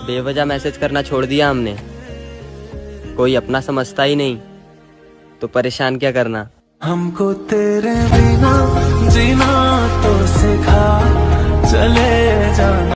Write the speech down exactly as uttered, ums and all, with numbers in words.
बेवजह मैसेज करना छोड़ दिया हमने। कोई अपना समझता ही नहीं तो परेशान क्या करना। हमको तेरे बिना जीना